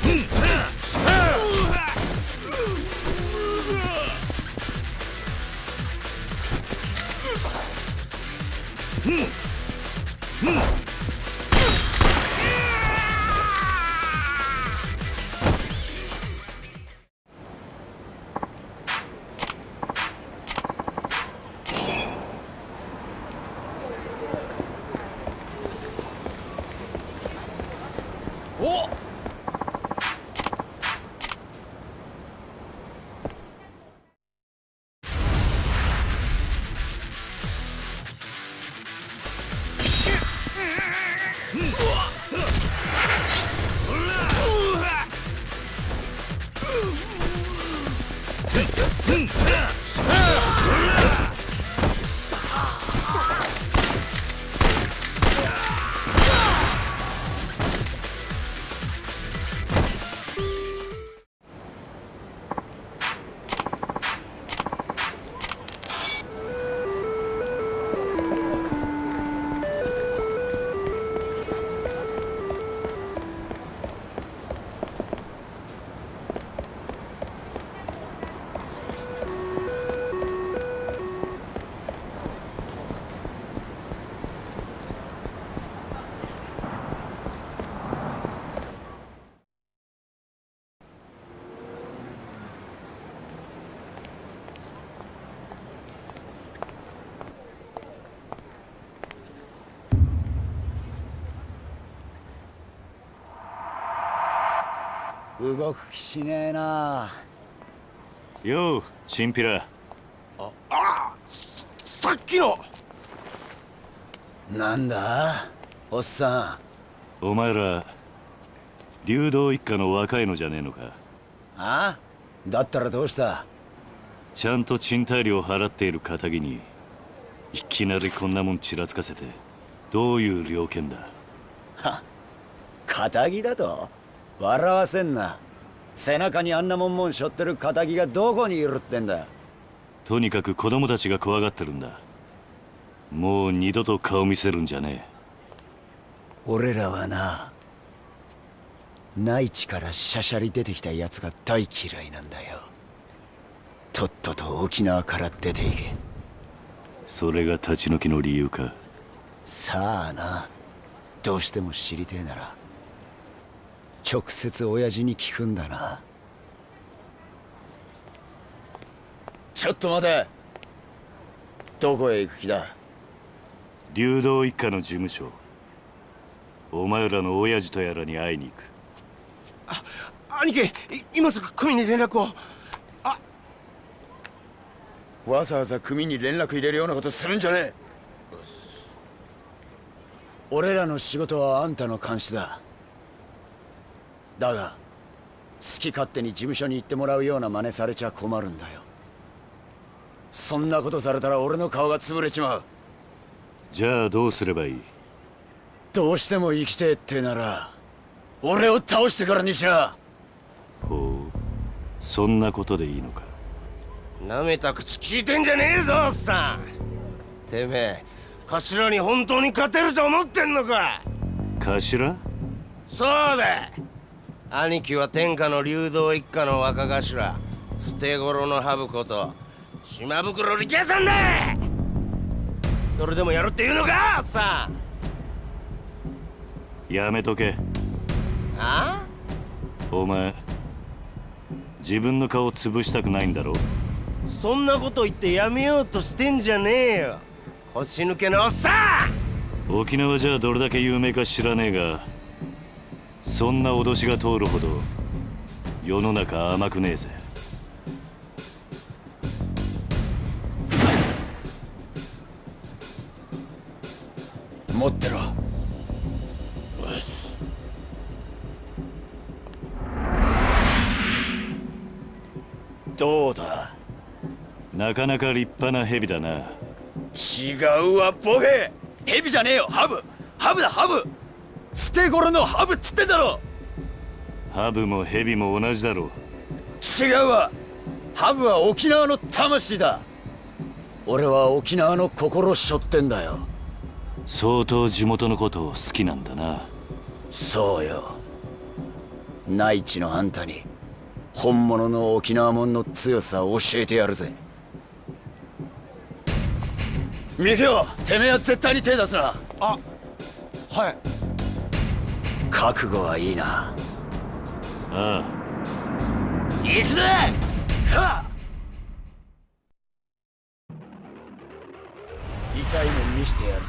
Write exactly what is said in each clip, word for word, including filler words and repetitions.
動く気しねえな。 ようチンピラ。 ああ、さっきのなんだおっさん。お前ら竜道一家の若いのじゃねえのか。 ん。あ？だったらどうした？ ちゃんと賃貸料払っている堅気にいきなりこんなもんちらつかせてどういう了見だ。 はっ、堅気だと笑わせんな。背中にあんなもんもん背負ってる堅気がどこにいるってんだ。 とにかく子供たちが怖がってるんだ。もう二度と顔見せるんじゃねえ。 俺らはな、内地からしゃしゃり出てきたやつが大嫌いなんだよ。とっとと沖縄から出ていけ。 それが立ち退きの理由か。 さあな、どうしても知りてえなら直接親父に聞くんだな。ちょっと待て。どこへ行く気だ？ 竜道一家の事務所。お前らの親父とやらに会いに行く。 あ、兄貴、今すぐ組に連絡を。あ、 わざわざ組に連絡入れるようなことするんじゃねえ。俺らの仕事はあんたの監視だ。だが好き勝手に事務所に行ってもらうような真似されちゃ困るんだよ。そんなことされたら俺の顔が潰れちまう。 じゃあどうすればいい？ どうしても生きてえってなら俺を倒してからにしな。 ほう、そんなことでいいのか。 なめた口聞いてんじゃねえぞおっさん。てめえ頭に本当に勝てると思ってんのか。 頭？ そうだ。兄貴は天下の竜道一家の若頭捨て頃のハブこと島袋力也さんだ。それでもやるって言うのかおっさん。 やめとけ。 あ？ お前自分の顔潰したくないんだろ。 そんなこと言ってやめようとしてんじゃねえよ、腰抜けのおっさん。 沖縄じゃどれだけ有名か知らねえが、そんな脅しが通るほど世の中甘くねえぜ。 持ってろ。どうだ？ なかなか立派な蛇だな。 違うわボケ。蛇じゃねえよ、ハブ。ハブだハブ。捨て頃のハブっつってんだろ。 ハブも蛇も同じだろ。 違うわ。ハブは沖縄の魂だ。俺は沖縄の心背負ってんだよ。 相当地元のことを好きなんだな。 そうよ。 内地のあんたに本物の沖縄もんの強さを教えてやるぜ。ミキオ、てめえは絶対に手出すな。 あ、はい。 覚悟はいいな。 ああ、 行くぜ。はっ、痛いもん見してやるぜ。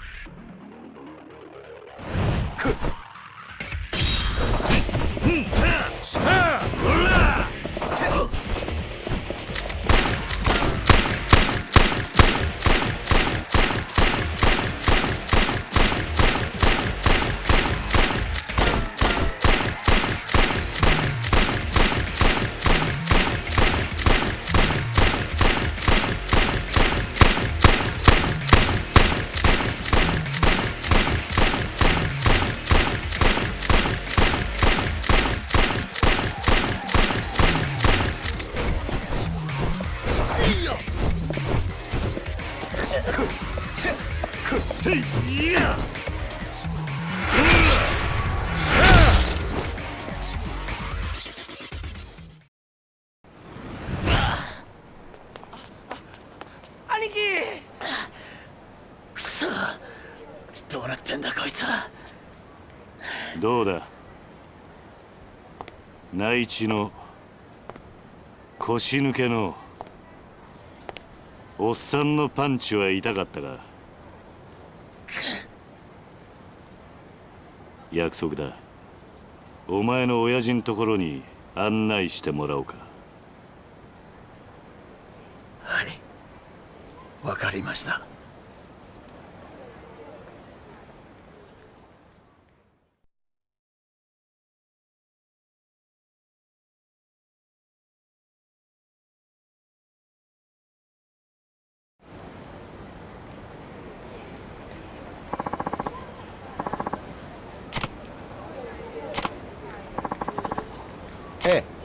兄貴。 くそ、どうなってんだこいつは。 どうだ、内地の腰抜けのおっさんのパンチは痛かったが、約束だ。お前の親父のところに案内してもらおうか。 はい、わかりました。 ええ。